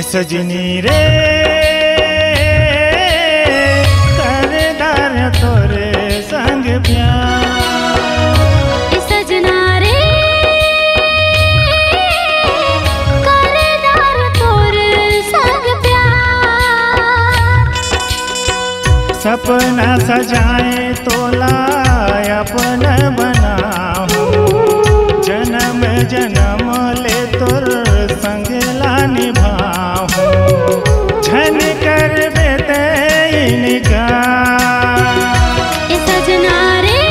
सजनी रे करदार तोरे संग प्यार। सजना रे करदार तोरे संग प्यार। सपना सजाए तोला अपन बनाऊं, जन्म जन्म ले तोर संग ला निभाऊं। झन कर बेते इनका सजना रे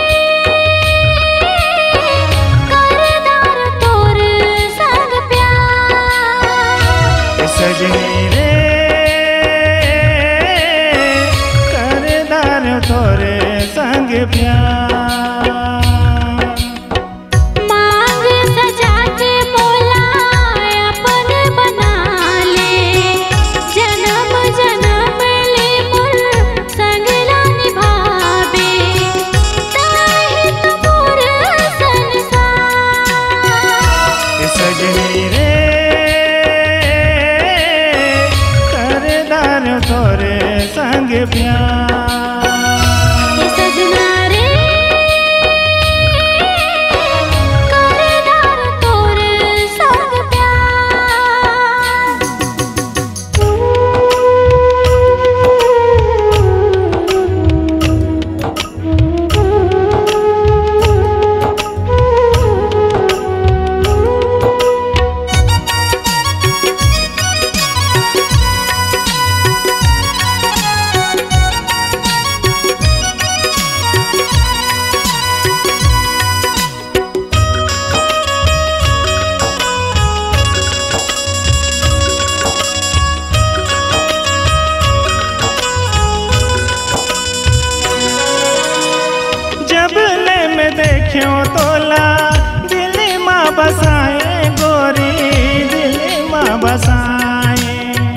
करदार तोरे संग प्यार। सजनी रे करदार तोरे संग प्यार। मांग सजा के बोला अपन बना ले, जन्म जन्म ले मोर संग ला निभावे। ताहि तो मोर संसार। सजनी रे करदार तोरे संग प्यार। सजना रे करदार तोरे संग जबले में देखियो तोला दिल माँ बसाए गोरी, दिल माँ बसाए।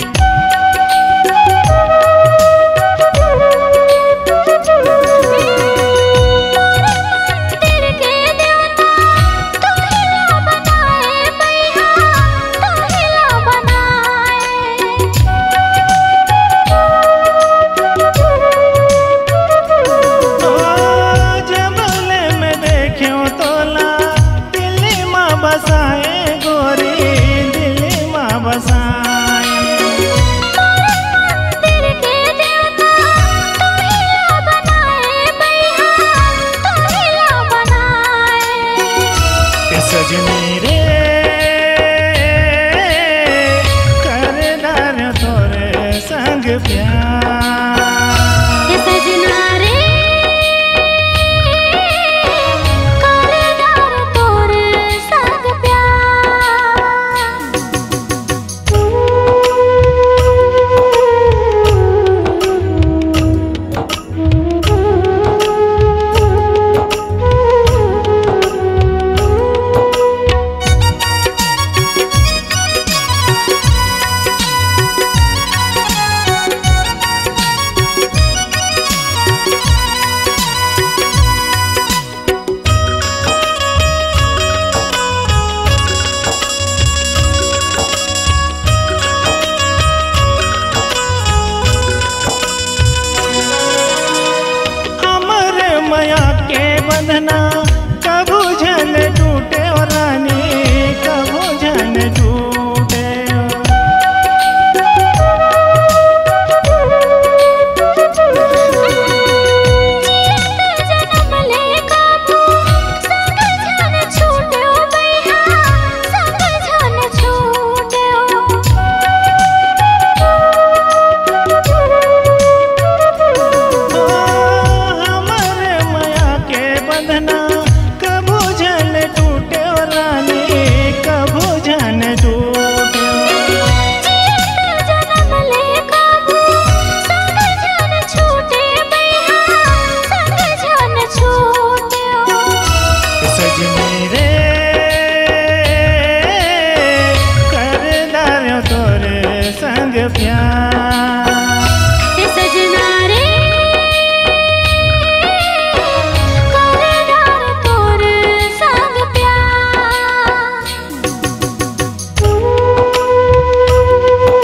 मंदिर के देवता तोहिला बनाए मैया, तोहिला बनाए। ओ जबले में देखियो तोला दिल माँ बसाए गोरी, दिल माँ बसाए। मंदिर के देवता तोहिला बनाए मैया, तोहिला बनाए। सजनी रे करदार तोरे संग प्यार। सजना रे करदार तोरे संग हमरे माया के बंधना कबू झन टूटे ओ रानी, कबू झन टूटे। जन्म ले काबू संग झन छूटे ओ मैया, संग झन छूटे ओ हमरे माया के बंधना कबू झन टूटे ओ रानी, कबू झन टूटे। जन्म ले काबू संग झन छूटे मैया, संग झन छूटे। सजनी रे करदार तोरे संग प्यार। सजना रे करदार तोरे संग प्यार।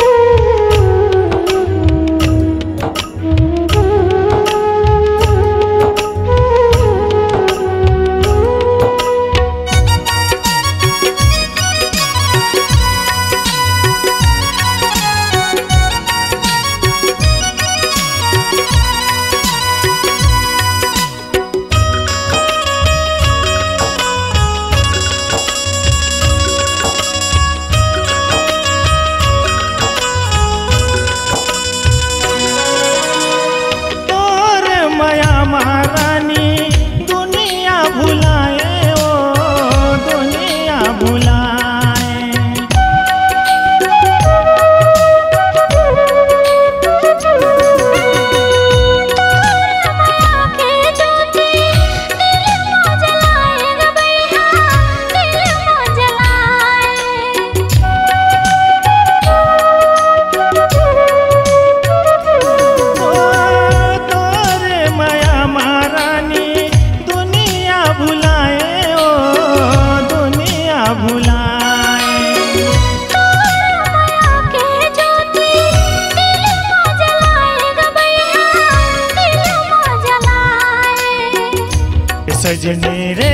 सजनी रे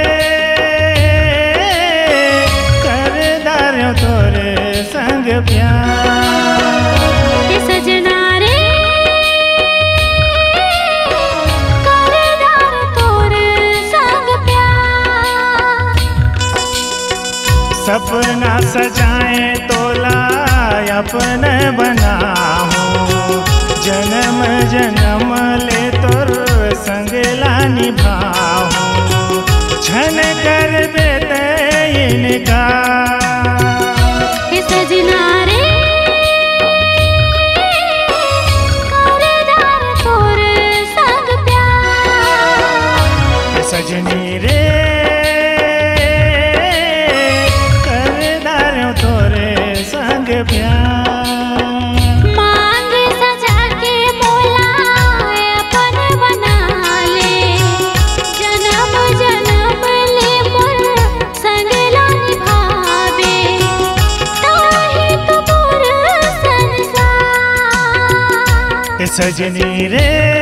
करदार तोरे संग प्यार ये सजना रे करदार तोरे संग प्यार। सपना सजाए तोला अपन बनाऊं जन्म जन्म ले तोर संग ला निभाऊं छन कर बेते इनका ये सजना रे करदार तोरे संग प्यार। सजनी रे करदार तोरे संग प्यार। मांग सजा के बोला अपन बना ले जन्म जन्म ले मोर संग ला निभावे ताहि तो मोर संसार। सजनी रे